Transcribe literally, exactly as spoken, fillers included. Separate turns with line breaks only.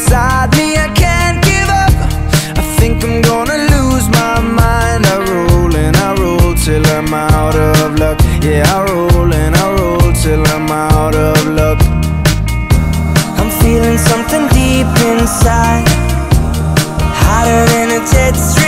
inside me, I can't give up. I think I'm gonna lose my mind. I roll and I roll till I'm out of luck. Yeah, I roll and I roll till I'm out of luck. I'm feeling something deep inside, hotter than a jet stream.